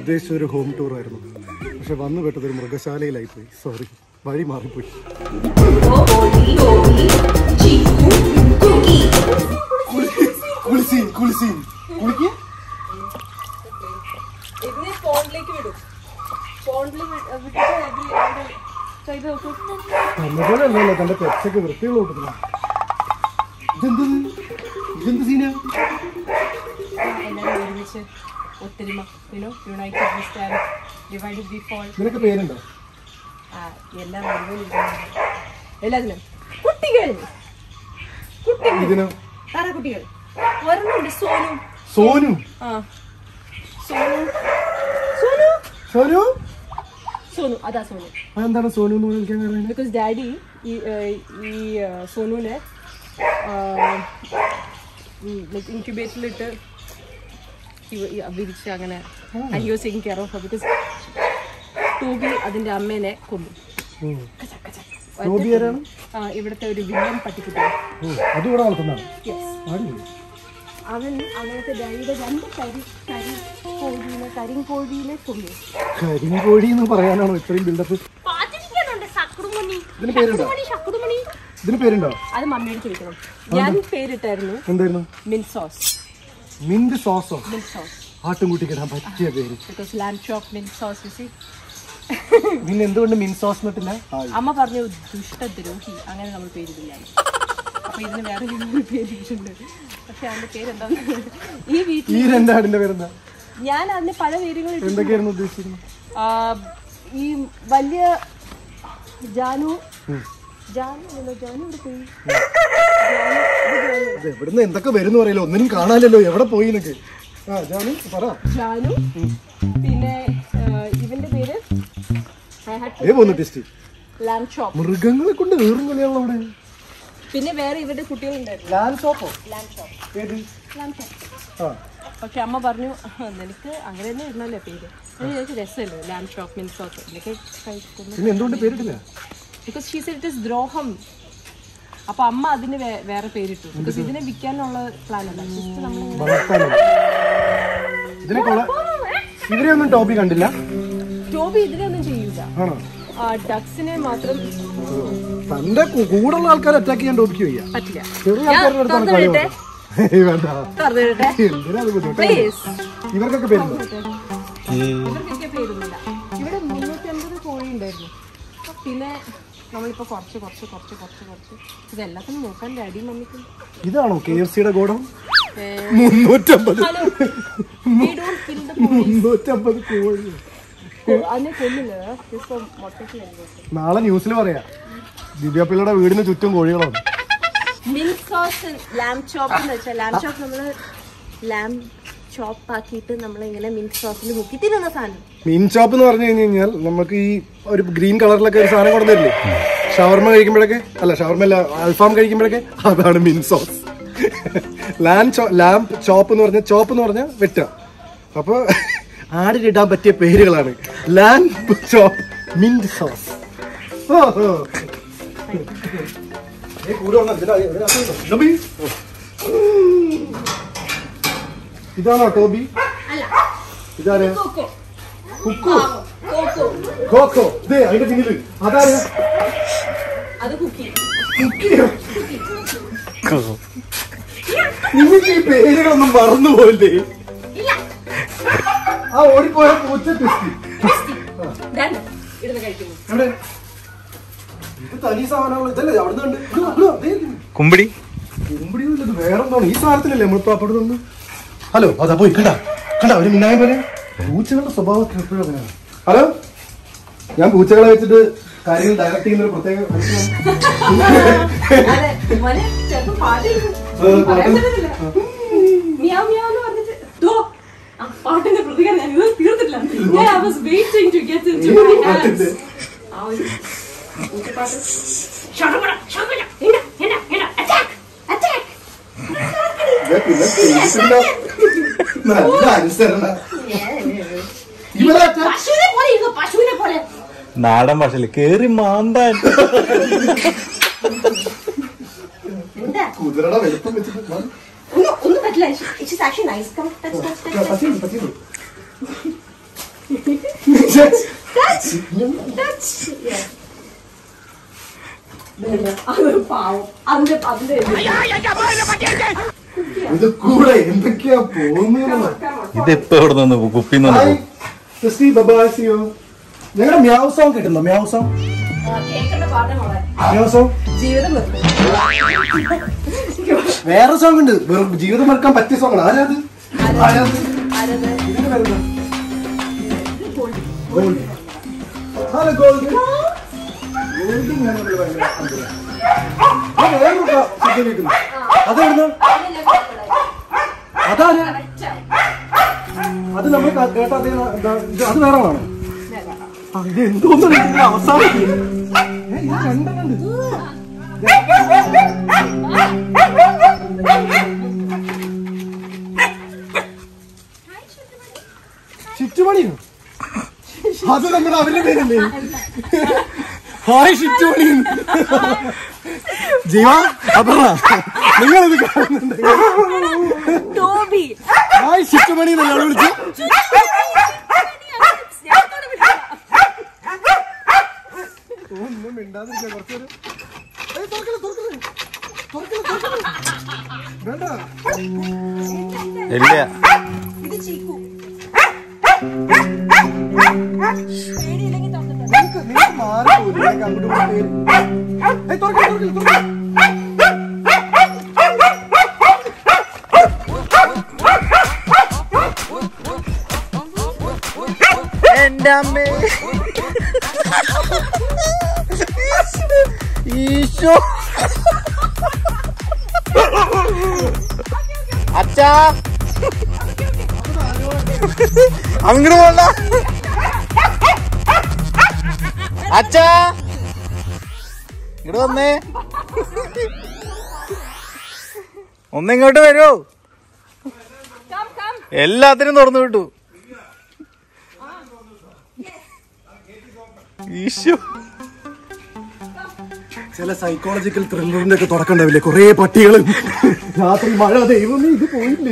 ഉദ്ദേശിച്ച ഒരു home tour ആയിരുന്നു. പക്ഷെ വന്നു പെട്ടത് ഒരു മൃഗശാലയിലായി പോയി. സോറി, വഴി മാറിപ്പോയി. തന്റെ പെറ്റ്സൊക്കെ വൃത്തിയുള്ള കൂട്ടത്തില്ല. ഇതെന്ത് സീനാ? നിനക്ക് പേരുണ്ടോ? എല്ലാത്തിനും കുട്ടികൾ ഇതിനോ? കുട്ടികൾ വരുന്നുണ്ട്. സോനു സോനു സോനു സോനു സോനു സോനു അതാ സോനു. അതെന്താണ് സോനു എന്ന് വിളിക്കാൻ കാരണം? ബിക്കോസ് ഡാഡി ഈ സോനുവിനെ ഇൻക്യുബേറ്ററിലിട്ട് വിരിച്ച് അങ്ങനെ he was taking care of. Because Toby അതിന്റെ അമ്മേനെ കൊന്നു. ഇവിടുത്തെ ഒരു വില്ലൻ പട്ടിക്കുട്ടി. അവൻ അങ്ങനത്തെ രണ്ട് കരിങ്കോഴിനെ കൊന്നു. കരിങ്കോഴി എന്ന് പറയാനാണോ ഇത്രയും ബിൽഡപ്പ്? ഇതിന് പേരുണ്ടോ? അത് മമ്മിയോട് ചോദിക്കണം. ഞാൻ പേരിട്ടായിരുന്നു. എന്തായിരുന്നു? Mint sauce. മിന്റ് സോസോ? Mint sauce. ആട്ടുംകൂട്ടിക്കിടാൻ പറ്റിയ പേര്. Because lamb chop mint sauce. You see. പിന്നെ എന്തുകൊണ്ട് മിന്റ് സോസ് എന്നിട്ടില്ല? അമ്മ പറഞ്ഞു ദുഷ്ടദ്രോഹി, അങ്ങനെ നമ്മൾ പേരിടില്ല. അപ്പൊ ഇതിന് വേറെ പേരിട്ടുണ്ട്. പക്ഷെ അതിന്റെ പേരെന്താന്ന് ഈ വീട്ടിൽ ഈ രണ്ടാടിന്റെ പേരെന്താ? ഞാൻ അതിന് പല പേരുകൾ എന്തൊക്കെയായിരുന്നു ഉദ്ദേശിച്ചിരുന്നത്? ഈ വലിയ ജാനു എവിടുന്ന് എന്തൊക്കെ വരുന്നു പറയല്ലോ, ഒന്നിനും കാണാനല്ലോ, എവിടെ പോയി നിനക്ക്? ജാനു. പിന്നെ ഇവന്റെ പേര് മൃഗങ്ങളെ കൊണ്ട് വേറും കളിയാണല്ലോ അവിടെ. പിന്നെ വേറെ ഇവരുടെ കുട്ടികളുണ്ടായിരുന്നു. പക്ഷെ അമ്മ പറഞ്ഞു നിനക്ക് അങ്ങനെ തന്നെ ഇരുന്നല്ലേ പേര്. രസമല്ലോ ലാംബ് ചോപ്പ് മിന്റ് സോസ് ഇതൊക്കെ കഴിക്കുന്നു. എന്തുകൊണ്ട് പേരിട്ടില്ല? Because she said it is ദ്രോഹം. അപ്പൊ അമ്മ അതിന് വേറെ പേരിട്ടു. ബിക്കോസ് ഇതിനെ വിൽക്കാനുള്ള പ്ലാൻ അല്ല. ഇവരെയൊന്നും ടോബി കണ്ടില്ല. ടോബി ഇതിനെയൊന്നും ചെയ്യൂല. ഡക്സിനെ മാത്രം. തന്റെ കൂടെയുള്ള ആൾക്കാരെ അറ്റാക്ക് ചെയ്യാൻ ടോബിക്ക് വയ്യ. പറ്റില്ല. ഇവർക്കൊക്കെ പേരുണ്ടോ? ഇവർക്കൊക്കെ പേരൊന്നുമില്ല. ഇവിടെ 350 കോഴി ഉണ്ടായിരുന്നു. പിന്നെ നമ്മളിപ്പോ കുറച്ച് ഇതെല്ലാത്തിനും നോക്കാൻ ഡാഡി മമ്മിക്കും. ഇതാണോ KFCയുടെ ഗോഡം? 350 കോഴി. അതിനെ കൊല്ലില്ല. മുട്ടയ്ക്ക് നാളെ ന്യൂസിൽ പറയാ ദിവ്യപിള്ളയുടെ വീടിന് ചുറ്റും കോഴികളാണ്. മിന്റ് സോസ് ലാംബ് ചോപ്പ് എന്ന് വെച്ചാൽ ലാംബ് ചോപ്പ് നമ്മള് ലാംബ് ചോപ്പ് ആക്കിയിട്ട് നമ്മളിങ്ങനെ മിന്റ് സോസിൽ മുക്കി തിന്നുന്ന സാധനം. മിന്റ് ചോപ്പ് എന്ന് പറഞ്ഞു കഴിഞ്ഞാൽ നമുക്ക് ഈ ഒരു ഗ്രീൻ കളറിലൊക്കെ ഒരു സാധനം കൊണ്ടുവരില്ലേ ഷവർമ കഴിക്കുമ്പോഴൊക്കെ? അല്ല ഷവർമ അല്ല, അൽഫാം കഴിക്കുമ്പോഴൊക്കെ. അതാണ് മിന്റ് സോസ്. ലാംബ് ചോപ്പ് എന്ന് പറഞ്ഞാൽ വെട്ടുക. അപ്പൊ ആടിനിടാൻ പറ്റിയ പേരുകളാണ് ലാംബ് ചോപ്പ്, മിന്റ് സോസ്. ഇതാണോ ടോബി? ഇതാരാ? കുക്കു. കോക്കോ. അതിന്റെ പിന്നില് അതാരാ? നിങ്ങൾക്ക് ഈ പേരുകളൊന്നും മറന്നുപോയില്ലേ? ആ ഓടിപ്പോയ പൂച്ച ടെസ്റ്റ്. ഇത് തനി സാധനങ്ങൾ ഇതല്ലേ അവിടുന്ന് കുമ്പടി കുമ്പടിയൊന്നും വേറെന്താണ് ഈ സാധനത്തിലല്ലേ നമ്മളിപ്പോ അപ്പുറത്ത് നിന്ന്. ഹലോ അതാ പോയി കണ്ട ഒരു മിന്നായ പോലെ. പൂച്ചകളുടെ സ്വഭാവത്തിൽ എപ്പോഴും അങ്ങനെയാണ്. ഹലോ, ഞാൻ പൂച്ചകളെ വെച്ചിട്ട് കാര്യങ്ങൾ ഡയറക്ട് ചെയ്യുന്ന ഒരു പ്രത്യേക പാട്ടിന്റെ പ്രതികരണം ഞാൻ ഇത് തീർത്തിട്ടില്ല. I was waiting to get into my hands. നല്ല അനുസരണ. നാടൻ ഭാഷയില് കേറി മാന്താൻ കുതിരയുടെ വലുപ്പം വെച്ചിട്ട് ഒന്നും പറ്റില്ല. It's actually nice. Come, touch. ഇത് കൂടെ എന്തൊക്കെയാ പോകുന്നത്? ഇതിപ്പോ എവിടെ നിന്ന് കുപ്പിന്ന് ഞങ്ങളുടെ മ്യാവ് സോങ് കിട്ടുന്നോ? മ്യാവ് സോങ് വേറെ സോങ് ഉണ്ട്, ജീവിതം മറക്കാൻ പറ്റിയ സോങ് ആണ്. ആരാത്? അതാര്? അത് നമ്മൾ കേട്ട അത് വേറെ ആണോ? ഇത് എന്തോന്നും അവസാനം ചുറ്റുമണിയോ? അത് നമ്മുടെ അവരുടെ പേരല്ലേ? ഹായ് ചുറ്റുമണി. ജീവ അപർണ, നിങ്ങളിത് കാണുന്നുണ്ട്? ഹായ് ചുറ്റുമണി എന്നല്ല വിളിച്ചു. ഒന്നും മിണ്ടാതിരിക്കാം കുറച്ചൊരു. വേണ്ട ഇല്ല. മാറി അങ്ങോട്ട് എന്റെ അമ്മേ ഈശോ. അച്ഛാ അങ്ങോട്ട് പോണ്ട. അച്ഛാ ഇങ്ങോട്ട് വന്നേ. ഒന്നിങ്ങോട്ട് വരൂ. എല്ലാത്തിനും തുറന്നു വിട്ടു. ഈശോ. ചില സൈക്കോളജിക്കൽ ത്രില്ലറിന്റെ ഒക്കെ തുടക്കണ്ടാവില്ലേ? കൊറേ പട്ടികളും രാത്രി മഴ. ദൈവമേ, ഇത് പോയില്ലേ?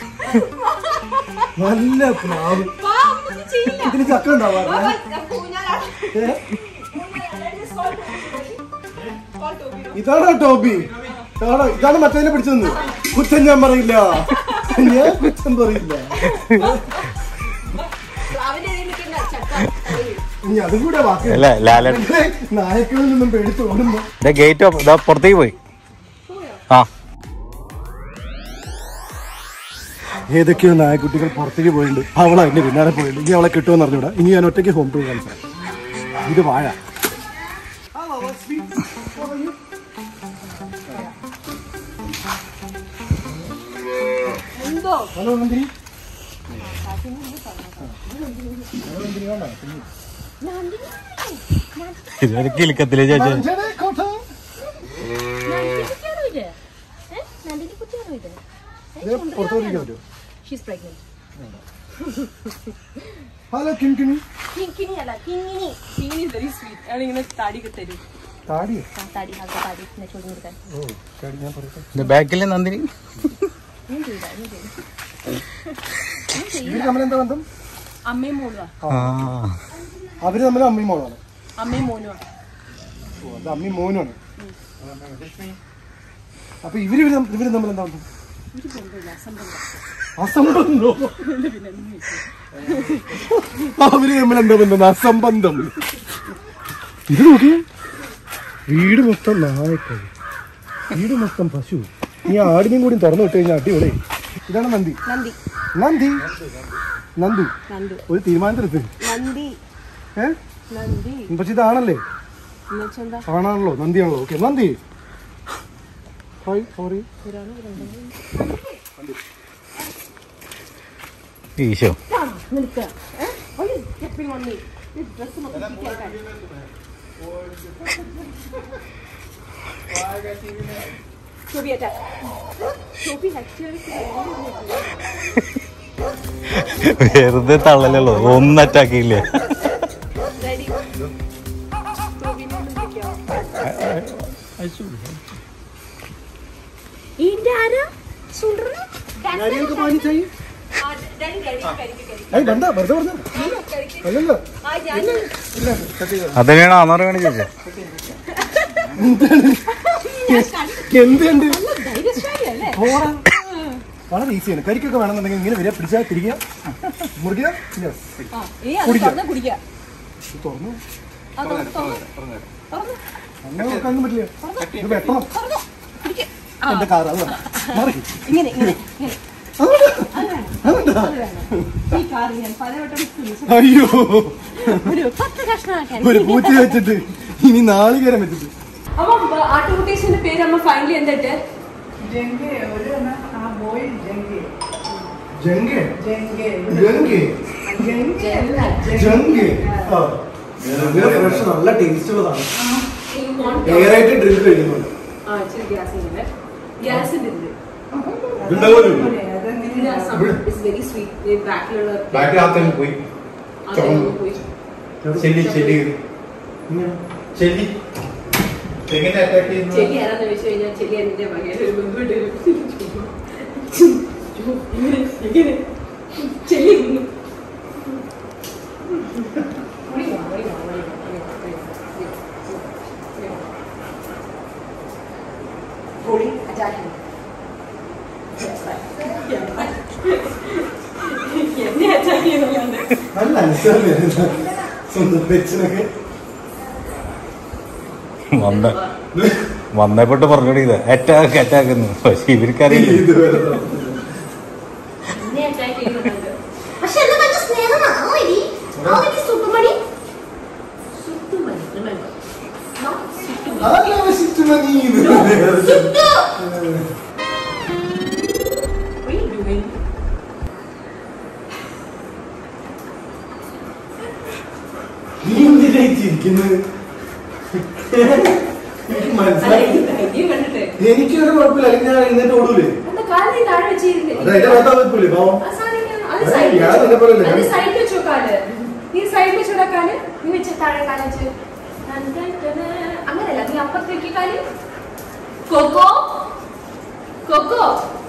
നല്ല പ്രാവ്. ഇതിന് ചക്ക ഉണ്ടാവാറില്ല. ഇതാണോ ടോബി? ഇതാണ് മറ്റേനെ പിടിച്ചത്. കുറ്റം ഞാൻ പറയില്ല, ഞാൻ കുറ്റം പറയില്ല. ഇനി അതും കൂടെ നായക്കളിൽ നിന്നും പേടിച്ച് ഓടുമ്പോ ഗേറ്റ് പുറത്തേക്ക് പോയി. ആ ഏതൊക്കെയോ നായക്കുട്ടികൾ പുറത്തേക്ക് പോയിട്ടുണ്ട്. അവളെ അതിന്റെ പിന്നാലെ പോയിട്ടുണ്ട്. ഇനി അവളെ കിട്ടുമെന്ന് അറിഞ്ഞൂടാ. ഇനി ഞാൻ ഒറ്റയ്ക്ക് ഹോം ടൂർ കാണിച്ചു. ഇത് വാഴ. ഹലോ നന്ദിനി. ഇതൊരു കിലുക്കത്തിലെ ചേച്ചി. ഹലോ കിങ്ങിണി. ബാക്കിലെ നന്ദിനി. തമ്മിലെന്താ ബന്ധം? അമ്മയും മോളുവാ. അവര് തമ്മിൽ അമ്മയും മോളാണ്. അമ്മയും മോനുമാണ്. അത് അമ്മയും മോനുമാണ്. അപ്പൊ ഇവര് തമ്മിൽ എന്താ ബന്ധം? അസംബന്ധോ? അവര് തമ്മിൽ എന്താ ബന്ധം? അസംബന്ധം. ഇത് നോക്കി, വീട് മൊത്തം നായക്കൾ, വീട് മൊത്തം പശു. ഈ ആടിനെയും കൂടി തുറന്നു വിട്ട് കഴിഞ്ഞാൽ അടിപൊളി. ഇതാണ് നന്ദി. നന്ദി നന്ദു. ഒരു തീരുമാനത്തിലെത്തി. പക്ഷെ ഇതാണല്ലേ? ആണാണല്ലോ, നന്ദിയാണല്ലോ. ഓക്കെ നന്ദി. സോറി. ഈശോ. വെറുതെ തള്ളലല്ലോ, ഒന്നും അറ്റാക്കിയില്ല. India, Sundra? വേണ്ട വെറുതെ പറഞ്ഞു അല്ലല്ലോ അതെങ്ങനെയാണ് ആണെന്ന് വേണേ ചോദിച്ചേ. എന്തുണ്ട് വളരെ ഈസിയാണ്. കരിക്കൊക്കെ വേണമെന്നുണ്ടെങ്കിൽ ഇങ്ങനെ വരിക, പിടിച്ചാൽ തിരിക്കുക, മുറിക്കുക, തുറന്നു അങ്ങനെ നോക്കാനൊന്നും പറ്റില്ല. ഇത് വെട്ടണം. എന്റെ കാർ അത് മാറി. അയ്യോ ഒരു പൂച്ച വെച്ചിട്ട് ഇനി നാളികേരം വെച്ചിട്ട്. അപ്പം ആട്ടുകുട്ടീസിന്റെ പേര് അമ്മ ഫൈനലി എന്തിട്ട്? നല്ല ടേസ്റ്റ് ഉള്ളതാണ്. എയറായിട്ട് ഡ്രിങ്ക് കഴിക്കുന്നുണ്ട്. ചെല്ലി ആരാന്ന് ചോദിച്ചു കഴിഞ്ഞാൽ ചെല്ലി എന്റെ മകൻ ചെല്ലി എന്നെ അറ്റാക്ക് ചെയ്യുന്നുണ്ട്. നല്ല അനുസരണ സ്വന്തം പെച്ചിനൊക്കെ വന്നപ്പോട്ട് പറഞ്ഞോടി ഇത് അറ്റാക്ക് അറ്റാക്കുന്നു. പക്ഷെ ഇവർക്കറിയില്ല. നീ എന്തിനായിരിക്കുന്നത്? എനിക്കൊരു കുഴപ്പമില്ല. അല്ലെങ്കിൽ ഞാൻ എഴുന്നേറ്റ് ഓടൂലേ? അങ്ങനല്ല, നീ അപ്പുറത്തേക്ക് കാല്. Coco Coco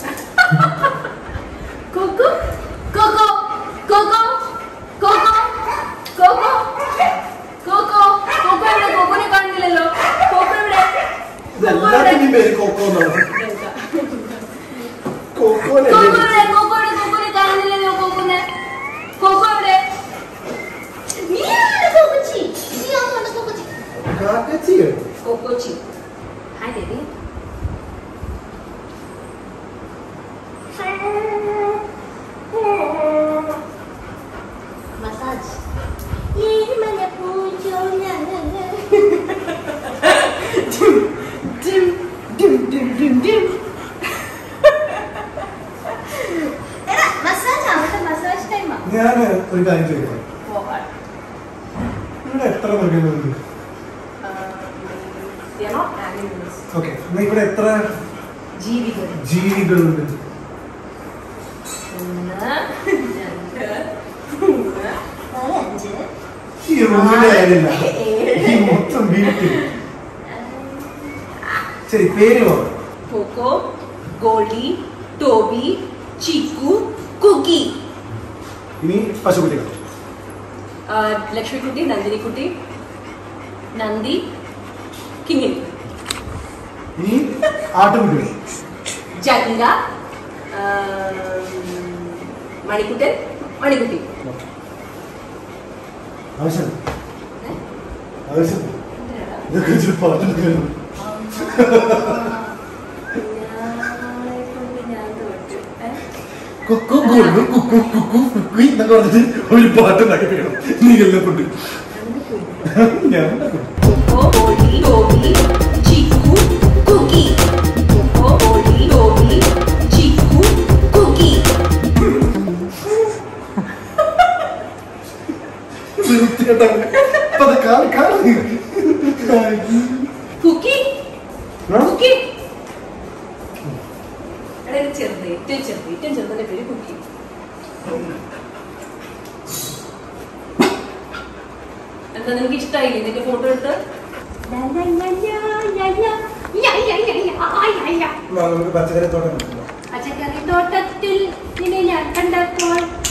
Coco Coco Coco Coco Coco Coco Coco എവിടെ? കൊക്കോനെ കാണുന്നില്ലല്ലോ. കൊക്കോ എവിടെ? കൊക്കോനെ കാണുന്നില്ലല്ലോ. കൊക്കോനെ കൊക്കോ എവിടെ? കൊക്കോച്ചി. ഹായ് ദേവി. മസാജ്. ഞാൻ ഒരു കാര്യം ചോദിക്കാം. ഇവിടെ എത്ര മൃഗങ്ങളുണ്ട്? ഓക്കെ, ഇവിടെ എത്ര ജീവികളുണ്ട്? ഈ റൂമിന്റെ കാര്യമില്ല, ഈ മൊത്തം വീട്ടിൽ. ശരി, പേര് പറ. Coco, Goli, Toby, Chikku, cookie. ഇനി പശുക്കുട്ടികൾ. ലക്ഷ്മിക്കുട്ടി, നന്ദിനിക്കുട്ടി, നന്ദി, കിങ്ങിണി. ഇനി ആട്ടുകുട്ടികൾ. ജഗ്ഗ, മണിക്കുട്ടൻ, മണിക്കുട്ടി. ആവശ്യം ആവശ്യം ഇതൊക്കെ പാട്ടുകൾ. പറഞ്ഞിട്ട് ഒരു പാട്ടുണ്ടാക്കി വേണം. നീ എല്ലാം കൊണ്ട് ഞാൻ ചെറുതന്നെ പേര് കുക്കി. എന്താ നിനക്ക് ഇഷ്ടമായില്ലേ ഇതിന്റെ ഫോട്ടോ എടുത്ത്? നമുക്ക് പച്ചക്കറി തോട്ടം. പച്ചക്കറി തോട്ടത്തിൽ നിന്നെ ഞാൻ കണ്ടപ്പോൾ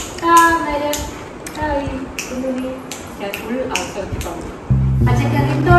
പച്ചക്കറി